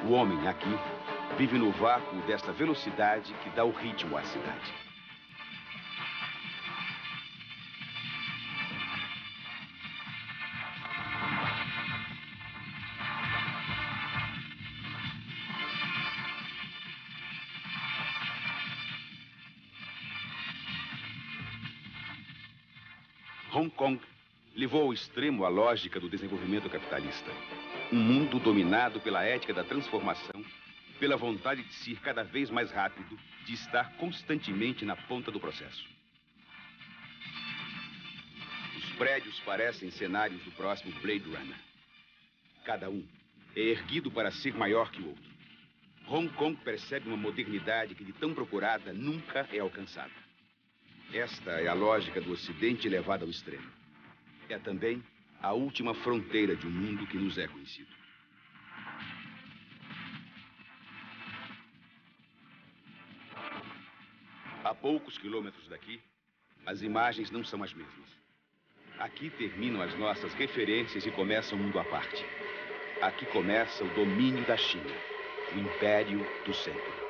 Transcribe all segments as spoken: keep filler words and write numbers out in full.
O homem aqui vive no vácuo desta velocidade que dá o ritmo à cidade. Hong Kong levou ao extremo a lógica do desenvolvimento capitalista. Um mundo dominado pela ética da transformação, pela vontade de ser cada vez mais rápido, de estar constantemente na ponta do processo. Os prédios parecem cenários do próximo Blade Runner. Cada um é erguido para ser maior que o outro. Hong Kong percebe uma modernidade que, de tão procurada, nunca é alcançada. Esta é a lógica do Ocidente levada ao extremo. É também a última fronteira de um mundo que nos é conhecido. A poucos quilômetros daqui, as imagens não são as mesmas. Aqui terminam as nossas referências e começa um mundo à parte. Aqui começa o domínio da China, o império do século.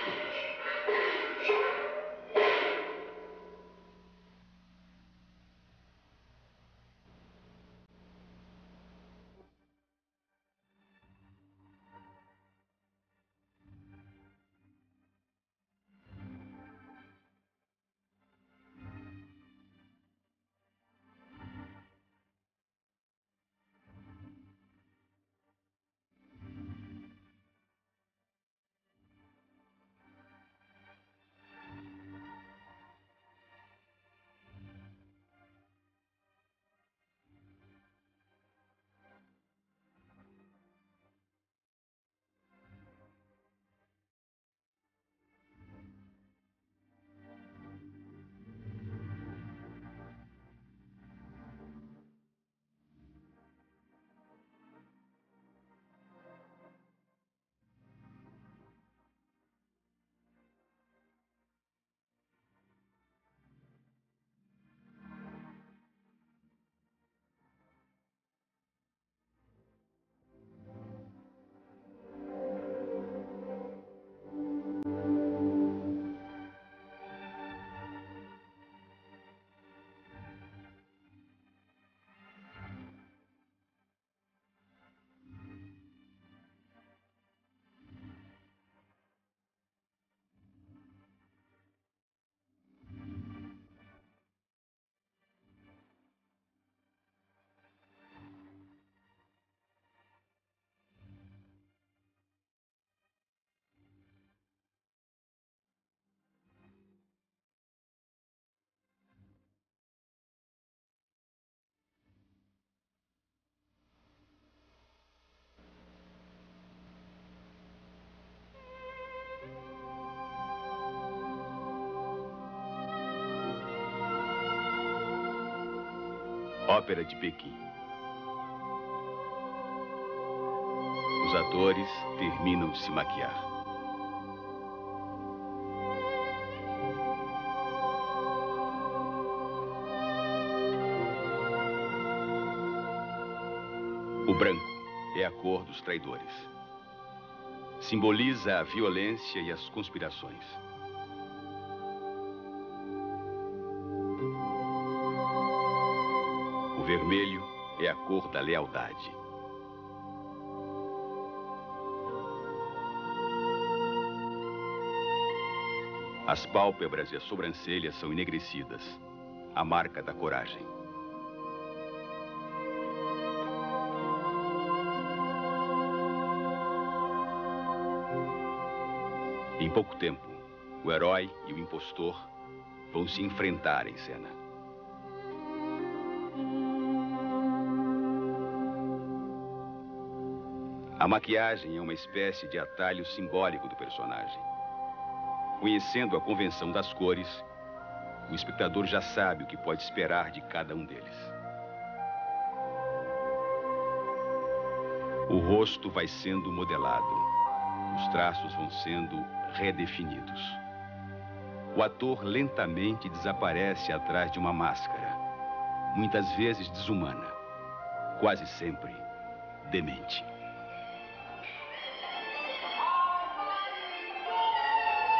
Ópera de Pequim. Os atores terminam de se maquiar. O branco é a cor dos traidores. Simboliza a violência e as conspirações. O vermelho é a cor da lealdade. As pálpebras e as sobrancelhas são enegrecidas, a marca da coragem. Em pouco tempo, o herói e o impostor vão se enfrentar em cena. A maquiagem é uma espécie de atalho simbólico do personagem. Conhecendo a convenção das cores, o espectador já sabe o que pode esperar de cada um deles. O rosto vai sendo modelado, os traços vão sendo redefinidos. O ator lentamente desaparece atrás de uma máscara, muitas vezes desumana, quase sempre demente.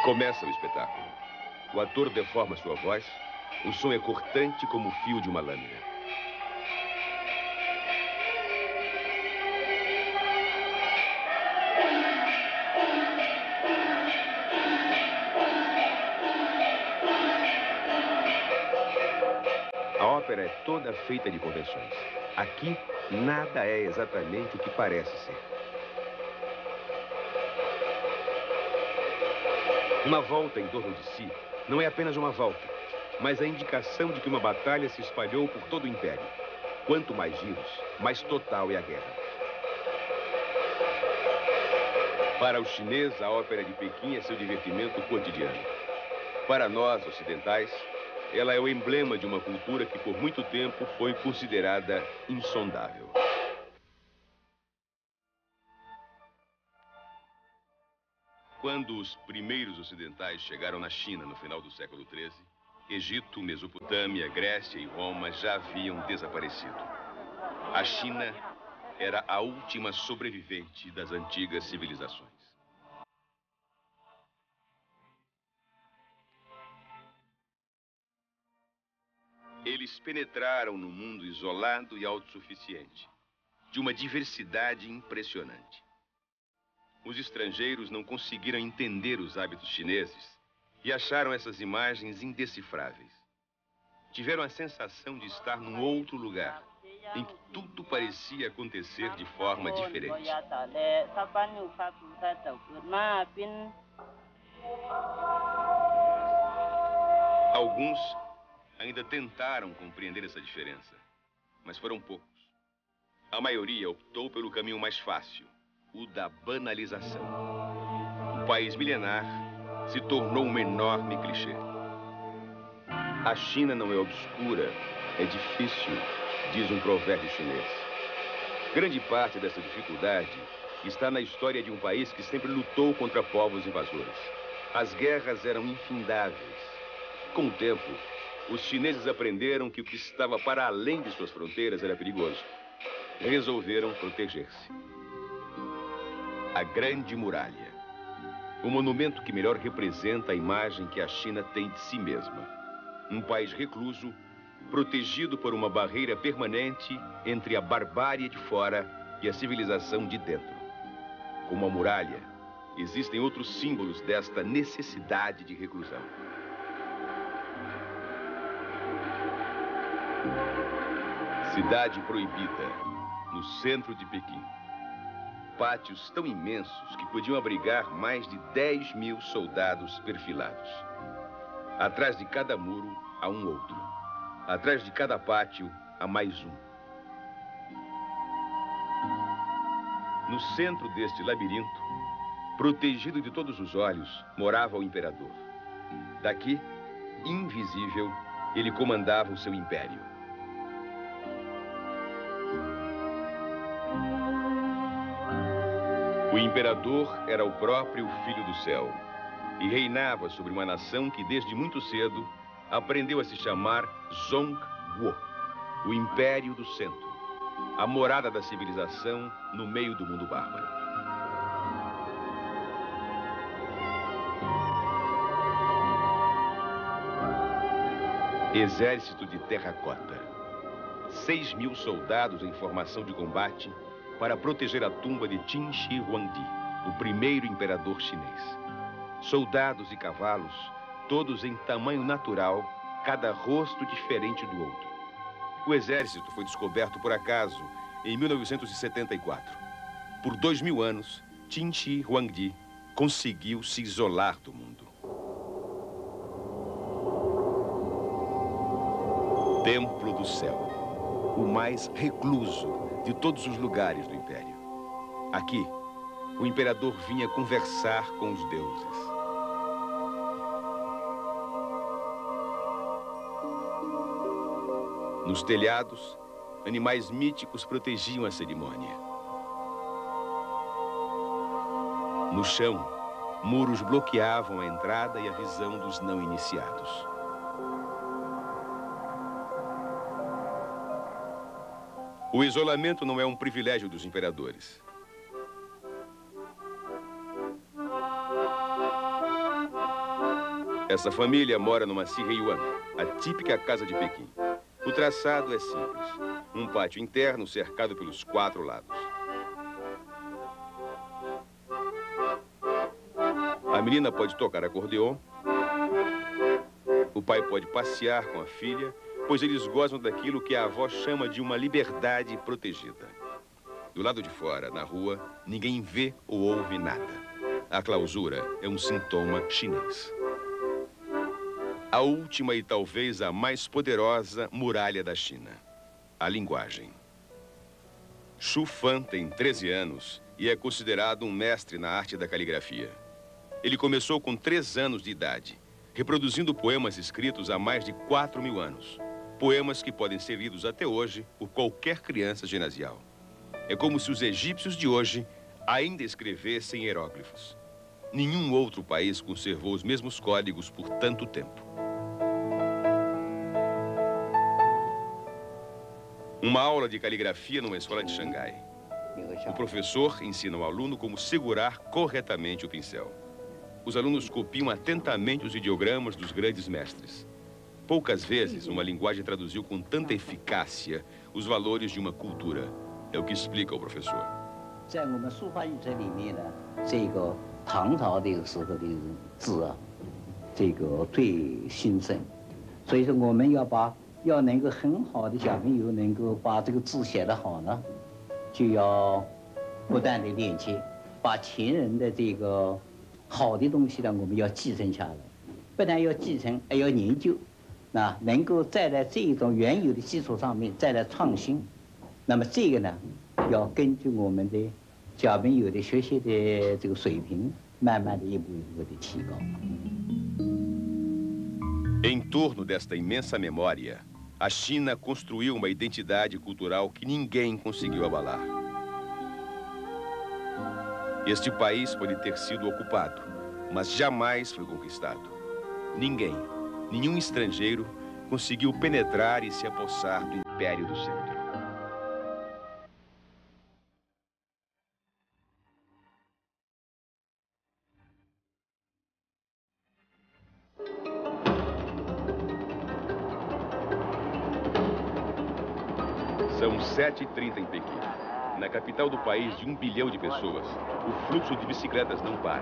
Começa o espetáculo. O ator deforma sua voz. O som é cortante como o fio de uma lâmina. A ópera é toda feita de convenções. Aqui, nada é exatamente o que parece ser. Uma volta em torno de si não é apenas uma volta, mas a indicação de que uma batalha se espalhou por todo o Império. Quanto mais giros, mais total é a guerra. Para o chinês, a ópera de Pequim é seu divertimento cotidiano. Para nós, ocidentais, ela é o emblema de uma cultura que por muito tempo foi considerada insondável. Quando os primeiros ocidentais chegaram na China no final do século treze, Egito, Mesopotâmia, Grécia e Roma já haviam desaparecido. A China era a última sobrevivente das antigas civilizações. Eles penetraram no mundo isolado e autossuficiente, de uma diversidade impressionante. Os estrangeiros não conseguiram entender os hábitos chineses e acharam essas imagens indecifráveis. Tiveram a sensação de estar num outro lugar, em que tudo parecia acontecer de forma diferente. Alguns ainda tentaram compreender essa diferença, mas foram poucos. A maioria optou pelo caminho mais fácil, o da banalização. O país milenar se tornou um enorme clichê. A China não é obscura, é difícil, diz um provérbio chinês. Grande parte dessa dificuldade está na história de um país que sempre lutou contra povos invasores. As guerras eram infindáveis. Com o tempo, os chineses aprenderam que o que estava para além de suas fronteiras era perigoso. Resolveram proteger-se. A Grande Muralha. O monumento que melhor representa a imagem que a China tem de si mesma. Um país recluso, protegido por uma barreira permanente entre a barbárie de fora e a civilização de dentro. Como a muralha, existem outros símbolos desta necessidade de reclusão. Cidade Proibida, no centro de Pequim. Pátios tão imensos que podiam abrigar mais de dez mil soldados perfilados. Atrás de cada muro, há um outro. Atrás de cada pátio, há mais um. No centro deste labirinto, protegido de todos os olhos, morava o imperador. Daqui, invisível, ele comandava o seu império. O imperador era o próprio Filho do Céu e reinava sobre uma nação que desde muito cedo aprendeu a se chamar Zhongguo, o Império do Centro, a morada da civilização no meio do mundo bárbaro. Exército de terracota. Seis mil soldados em formação de combate para proteger a tumba de Qin Shi Huangdi, o primeiro imperador chinês. Soldados e cavalos, todos em tamanho natural, cada rosto diferente do outro. O exército foi descoberto por acaso em mil novecentos e setenta e quatro. Por dois mil anos, Qin Shi Huangdi conseguiu se isolar do mundo. Templo do Céu, o mais recluso de todos os lugares do Império. Aqui, o imperador vinha conversar com os deuses. Nos telhados, animais míticos protegiam a cerimônia. No chão, muros bloqueavam a entrada e a visão dos não iniciados. O isolamento não é um privilégio dos imperadores. Essa família mora numa Siheyuan, a típica casa de Pequim. O traçado é simples. Um pátio interno cercado pelos quatro lados. A menina pode tocar acordeon. O pai pode passear com a filha, pois eles gozam daquilo que a avó chama de uma liberdade protegida. Do lado de fora, na rua, ninguém vê ou ouve nada. A clausura é um sintoma chinês. A última e talvez a mais poderosa muralha da China, a linguagem. Xu Fan tem treze anos e é considerado um mestre na arte da caligrafia. Ele começou com três anos de idade, reproduzindo poemas escritos há mais de quatro mil anos. Poemas que podem ser lidos até hoje por qualquer criança ginasial. É como se os egípcios de hoje ainda escrevessem hieróglifos. Nenhum outro país conservou os mesmos códigos por tanto tempo. Uma aula de caligrafia numa escola de Xangai. O professor ensina ao aluno como segurar corretamente o pincel. Os alunos copiam atentamente os ideogramas dos grandes mestres. Poucas vezes uma linguagem traduziu com tanta eficácia os valores de uma cultura. É o que explica o professor. Em torno desta imensa memória, a China construiu uma identidade cultural que ninguém conseguiu abalar. Este país pode ter sido ocupado, mas jamais foi conquistado. Ninguém, nenhum estrangeiro, conseguiu penetrar e se apossar do Império do Centro. São sete e trinta em Pequim. Na capital do país de um bilhão de pessoas, o fluxo de bicicletas não para.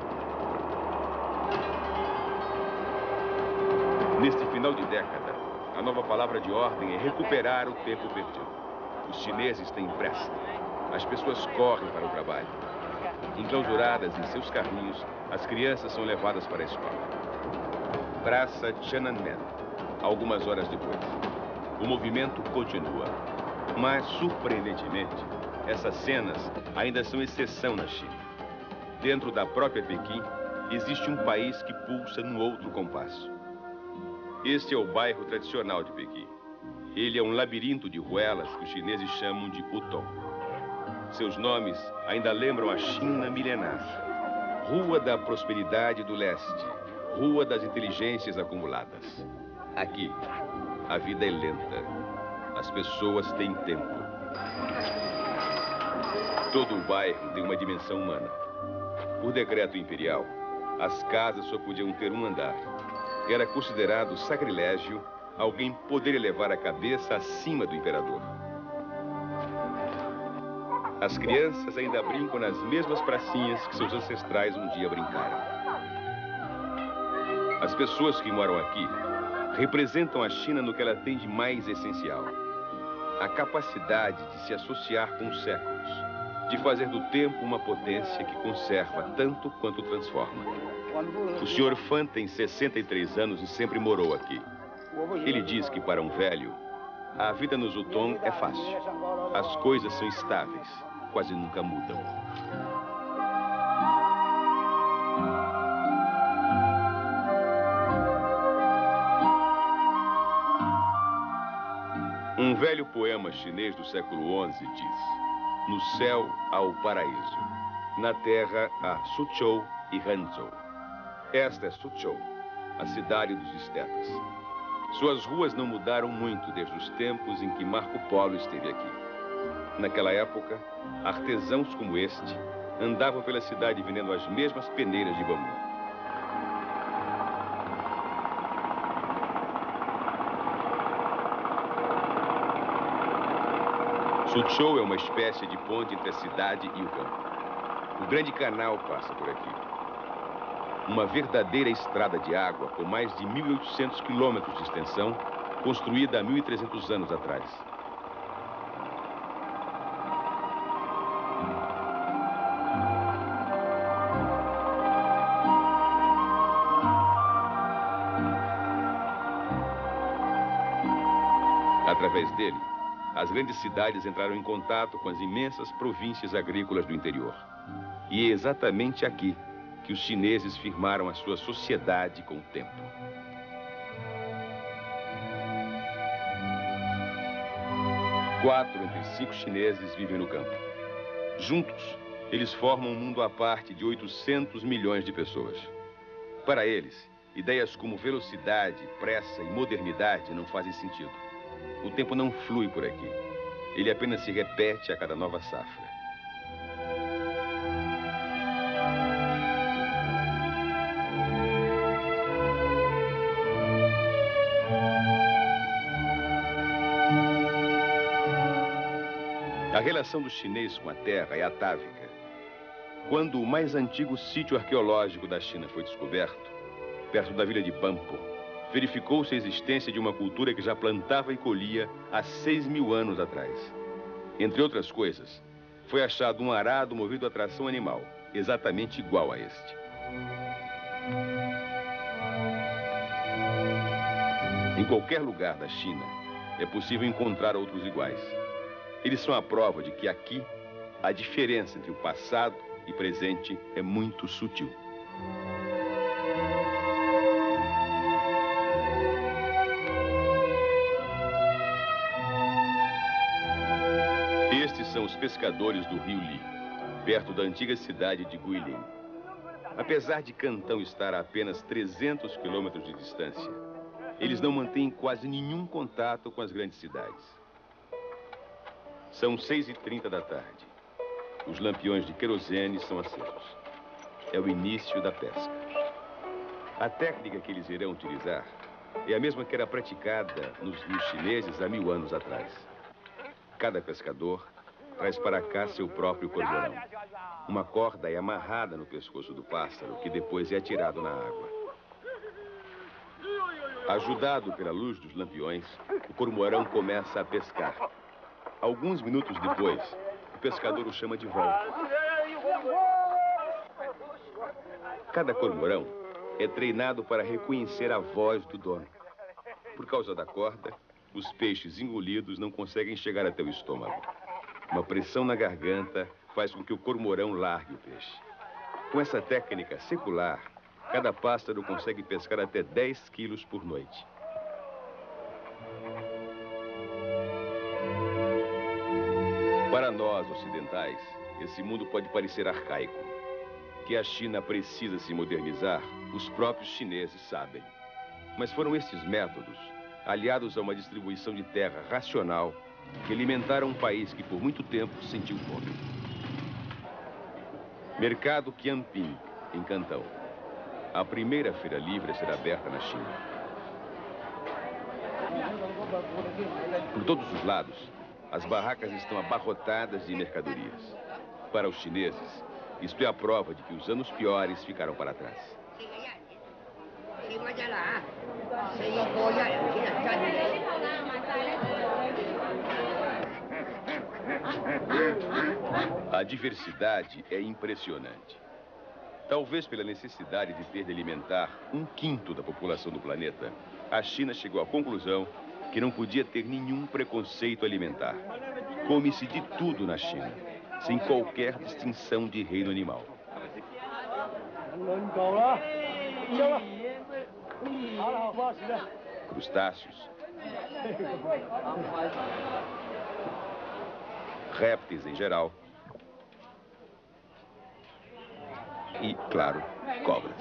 Neste final de década, a nova palavra de ordem é recuperar o tempo perdido. Os chineses têm pressa. As pessoas correm para o trabalho. Enclausuradas em seus carrinhos, as crianças são levadas para a escola. Praça Tiananmen, algumas horas depois. O movimento continua. Mas, surpreendentemente, essas cenas ainda são exceção na China. Dentro da própria Pequim, existe um país que pulsa no outro compasso. Este é o bairro tradicional de Pequim. Ele é um labirinto de ruelas que os chineses chamam de Putong. Seus nomes ainda lembram a China milenar. Rua da Prosperidade do Leste, Rua das Inteligências Acumuladas. Aqui, a vida é lenta. As pessoas têm tempo. Todo o bairro tem uma dimensão humana. Por decreto imperial, as casas só podiam ter um andar. Era considerado sacrilégio alguém poder elevar a cabeça acima do imperador. As crianças ainda brincam nas mesmas pracinhas que seus ancestrais um dia brincaram. As pessoas que moram aqui representam a China no que ela tem de mais essencial. A capacidade de se associar com os séculos, de fazer do tempo uma potência que conserva tanto quanto transforma. O senhor Fan tem sessenta e três anos e sempre morou aqui. Ele diz que para um velho, a vida no Zutong é fácil. As coisas são estáveis, quase nunca mudam. Um velho poema chinês do século onze diz: no céu há o paraíso, na terra há Suzhou e Hangzhou. Esta é Suzhou, a cidade dos estepas. Suas ruas não mudaram muito desde os tempos em que Marco Polo esteve aqui. Naquela época, artesãos como este andavam pela cidade vendendo as mesmas peneiras de bambu. Suzhou é uma espécie de ponte entre a cidade e o campo. O grande canal passa por aqui. Uma verdadeira estrada de água com mais de mil e oitocentos quilômetros de extensão, construída há mil e trezentos anos atrás. Através dele, as grandes cidades entraram em contato com as imensas províncias agrícolas do interior. E é exatamente aqui que os chineses firmaram a sua sociedade com o tempo. Quatro entre cinco chineses vivem no campo. Juntos, eles formam um mundo à parte de oitocentos milhões de pessoas. Para eles, ideias como velocidade, pressa e modernidade não fazem sentido. O tempo não flui por aqui. Ele apenas se repete a cada nova safra. A relação do chinês com a terra é atávica. Quando o mais antigo sítio arqueológico da China foi descoberto, perto da vila de Banpo, verificou-se a existência de uma cultura que já plantava e colhia há seis mil anos atrás. Entre outras coisas, foi achado um arado movido a tração animal, exatamente igual a este. Em qualquer lugar da China, é possível encontrar outros iguais. Eles são a prova de que aqui, a diferença entre o passado e presente é muito sutil. Estes são os pescadores do rio Li, perto da antiga cidade de Guilin. Apesar de Cantão estar a apenas trezentos quilômetros de distância, eles não mantêm quase nenhum contato com as grandes cidades. São seis e trinta da tarde. Os lampiões de querosene são acesos. É o início da pesca. A técnica que eles irão utilizar é a mesma que era praticada nos rios chineses há mil anos atrás. Cada pescador traz para cá seu próprio cormorão. Uma corda é amarrada no pescoço do pássaro, que depois é atirado na água. Ajudado pela luz dos lampiões, o cormorão começa a pescar. Alguns minutos depois, o pescador o chama de volta. Cada cormorão é treinado para reconhecer a voz do dono. Por causa da corda, os peixes engolidos não conseguem chegar até o estômago. Uma pressão na garganta faz com que o cormorão largue o peixe. Com essa técnica secular, cada pássaro consegue pescar até dez quilos por noite. Para nós, ocidentais, esse mundo pode parecer arcaico. Que a China precisa se modernizar, os próprios chineses sabem. Mas foram esses métodos, aliados a uma distribuição de terra racional, que alimentaram um país que por muito tempo sentiu fome. Mercado Qianping, em Cantão. A primeira feira livre a ser aberta na China. Por todos os lados, as barracas estão abarrotadas de mercadorias. Para os chineses, isto é a prova de que os anos piores ficaram para trás. A diversidade é impressionante. Talvez pela necessidade de ter de alimentar um quinto da população do planeta, a China chegou à conclusão que não podia ter nenhum preconceito alimentar. Come-se de tudo na China, sem qualquer distinção de reino animal. Crustáceos, répteis em geral e, claro, cobras.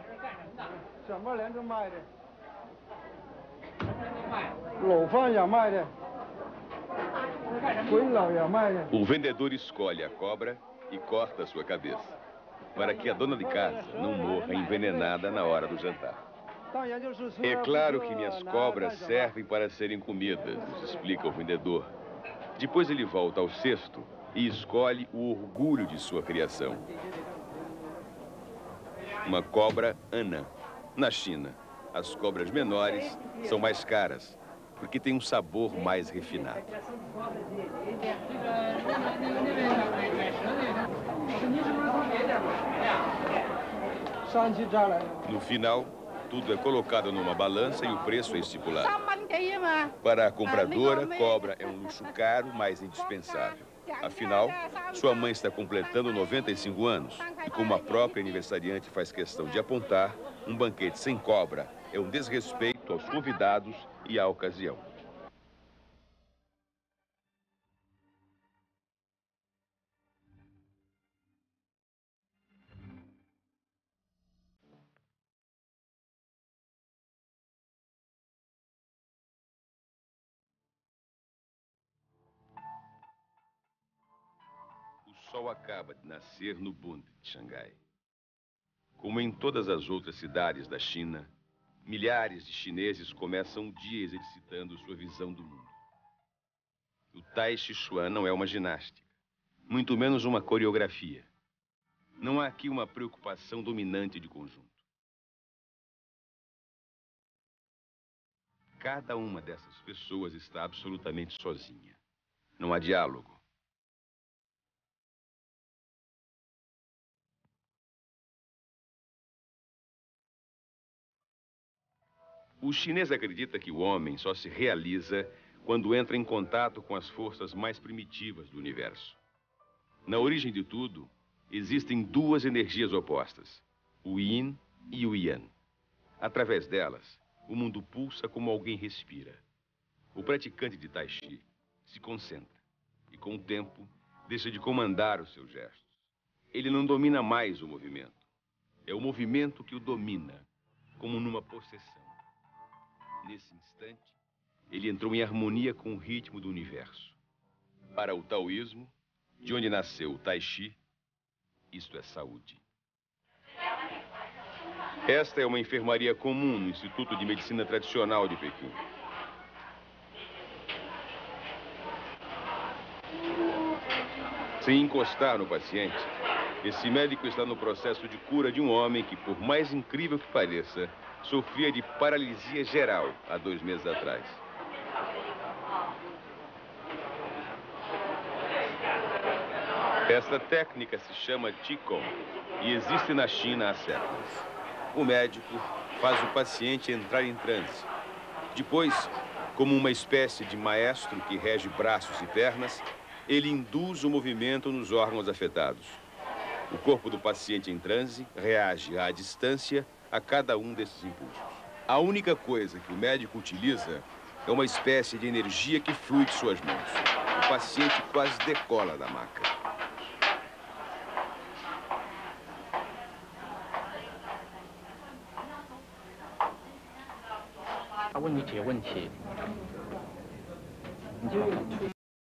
O vendedor escolhe a cobra e corta a sua cabeça, para que a dona de casa não morra envenenada na hora do jantar. É claro que minhas cobras servem para serem comidas, nos explica o vendedor. Depois ele volta ao cesto e escolhe o orgulho de sua criação. Uma cobra anã. Na China, as cobras menores são mais caras, porque têm um sabor mais refinado. No final, tudo é colocado numa balança e o preço é estipulado. Para a compradora, cobra é um luxo caro, mas indispensável. Afinal, sua mãe está completando noventa e cinco anos e, como a própria aniversariante faz questão de apontar, um banquete sem cobra é um desrespeito aos convidados e à ocasião. O sol acaba de nascer no Bund de Xangai. Como em todas as outras cidades da China, milhares de chineses começam o dia exercitando sua visão do mundo. O Tai Chi Chuan não é uma ginástica, muito menos uma coreografia. Não há aqui uma preocupação dominante de conjunto. Cada uma dessas pessoas está absolutamente sozinha. Não há diálogo. O chinês acredita que o homem só se realiza quando entra em contato com as forças mais primitivas do universo. Na origem de tudo, existem duas energias opostas, o Yin e o Yang. Através delas, o mundo pulsa como alguém respira. O praticante de Tai Chi se concentra e, com o tempo, deixa de comandar os seus gestos. Ele não domina mais o movimento. É o movimento que o domina, como numa possessão. Nesse instante, ele entrou em harmonia com o ritmo do universo. Para o taoísmo, de onde nasceu o Tai Chi, isto é saúde. Esta é uma enfermaria comum no Instituto de Medicina Tradicional de Pequim. Sem encostar no paciente, esse médico está no processo de cura de um homem que, por mais incrível que pareça, sofria de paralisia geral há dois meses atrás. Esta técnica se chama Qigong e existe na China há séculos. O médico faz o paciente entrar em transe. Depois, como uma espécie de maestro que rege braços e pernas, ele induz o movimento nos órgãos afetados. O corpo do paciente em transe reage à distância a cada um desses impulsos. A única coisa que o médico utiliza é uma espécie de energia que flui de suas mãos. O paciente quase decola da maca. 他问你几个问题。